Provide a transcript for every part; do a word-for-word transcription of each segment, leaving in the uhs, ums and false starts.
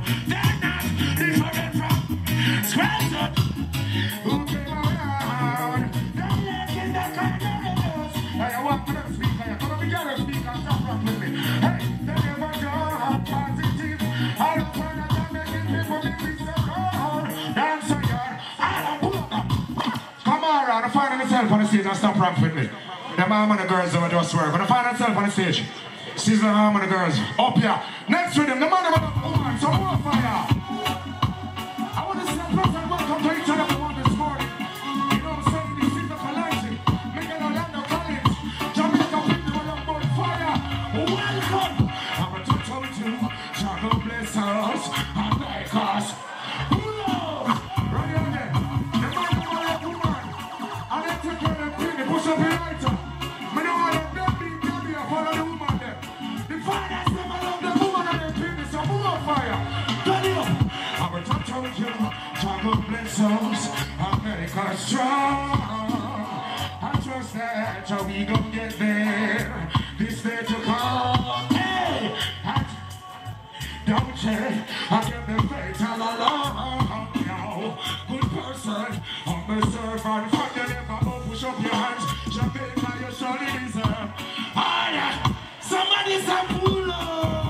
they're not different from squares up. Who came around? They're making the corners. Hey, I want to speak. I want to get a speak and stop from with me. Hey, they never got positive. I don't want to making people make me so cold. Dancehall, I don't pull up. Come on, around. I find myself on the stage and stop rock with me. The mom and the girls over just work. When I find myself on the stage, Sizzla and mom and the girls up here. Next with them, the man and the woman, some more fire. I want to say a pleasant welcome to each and every one this morning. You know what I'm saying? This is the Collective. Making Orlando College. Jamaica people are on fire. Welcome. I'm a touch of you. God bless us. And like us. Pull up. Right here again. The man and the woman. And then take care of them thing. They push up your lighter. Me know all of them be baby. I follow the woman there. The fathers never love the woman and their people. So move on fire. Turn it up. I'm a touch of you. God bless us. America strong. I trust that we gon' get there. This day to come. Hey, I, don't you? I get the faith all along. Yo, good person. I'm a servant. Fuck you never go push up your hands. Jamaica, you surely deserve. Alright, somebody's a pull up.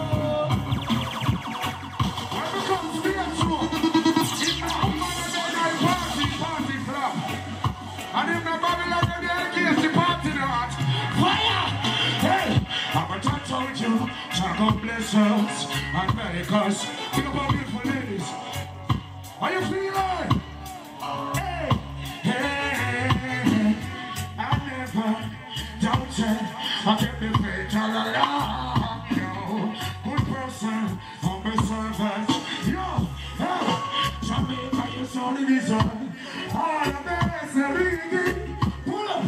When it comes to the show, it's now Monday party, party flop. And if the Babylon and the against the party not. Fire! Hey, I'm a touch on you. God bless us and make us. Think about beautiful ladies. How you feeling? Hey, hey, I never doubted. I kept the faith all along. Yo, good person, humble servant. Yo, hey, Jamaica, you surely deserve all the best. Pull up.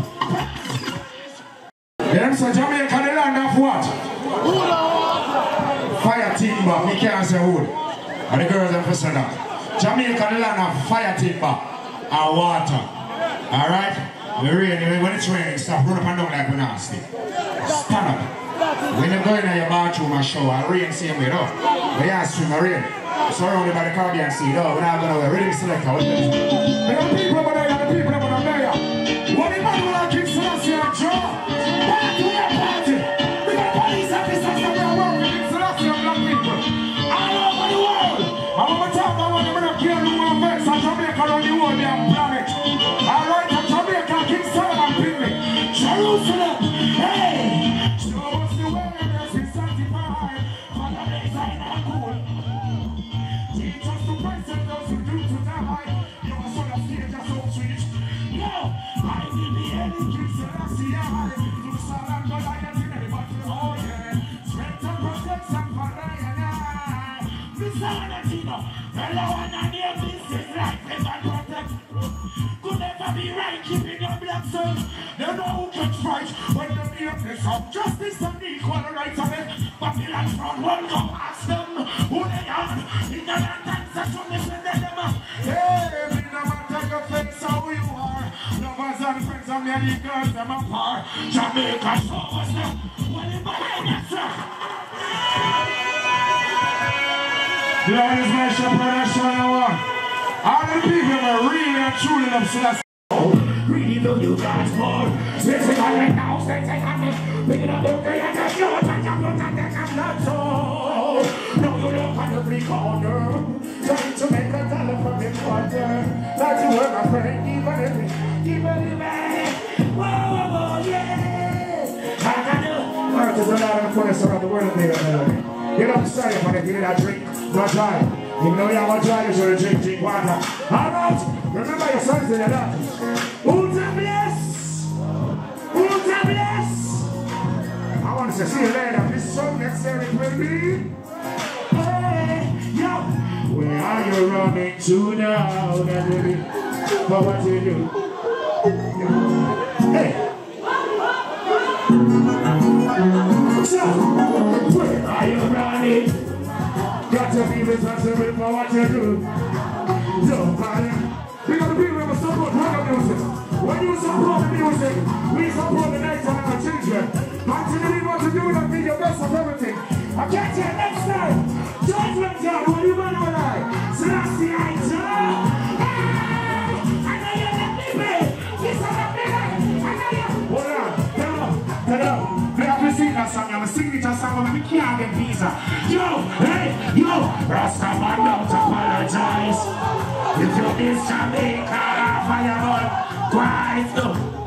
Yes, so Jamaica, the land of what? Fire timber, me can't say wood. And the girls have said that. Jamaica, the land of fire timber and water. Alright? The rain, when it's raining, stop, run up and down like we're nasty. Stand up. When you go in your bathroom and shower, rain same way, though. But you have to swim the rain. Surrounded by the Caribbean Sea, though. We're not going to rhythm selector. What is this? We got people over there, the people over there. What the man will keep Sizzla and draw? Party, we are party. We got police officers that we are working with Sizzla and black people. All over the world. I'm going to talk about them in a kill room and verse and Jamaica on the whole damn planet. Alright, and Jamaica, King Solomon people. Jerusalem. Hey! Show us the way as we sanctify. For the design and cool. Teach us to praise and those who do to die. You are son of fear, just so sweet. No, I will be any King Celestial. To stand and go like that in every battle. Oh yeah. Strength and protection for Diana. This is Anatino. Hello, and I name this is like never protect. Could never be right keeping your black self. They know who can fight when they be up this up. Justice and equal rights of it. Babylon front won't go ask them who they are. Ignorant ancestors listen to them. Hey, me no matter your face how you are. Lovers and friends of me and the girls them apart. Jamaica show us them. What in behind us, sir? The organization production one. All the people were really and truly love Sizzla. Really know you guys more. Sitting on right now, sitting on me. Picking up the day and just know what I'm not I'm not so. No, you look on every corner. Trying to make a dollar from the quarter. Like you were my friend, even if we, even if I. Whoa, whoa, whoa, yeah. I got you. Alright, there's a lot of corners around the world made of melody. You don't sorry for it, you need a drink, not dry. Even though you have a dry, you should drink, drink water. Alright, remember your sons in your daughters. Who's a bless? Who's a bless? I want to see you later. This song next year it will be. Hey, yo. Where are you running to now, baby? For what you do? Hey. So, where are you running? Got to be responsible for what you do. Don't panic. We got to be able to support reggae music. When you support the music, we support the nation and our children. Continue what to do and be your best of everything. I'll catch you next time. Judgment God, when you my signature song, but we can't get visa. Yo, hey, yo, Rastaman don't apologize. If you miss Jamaica, fireball, twice, no.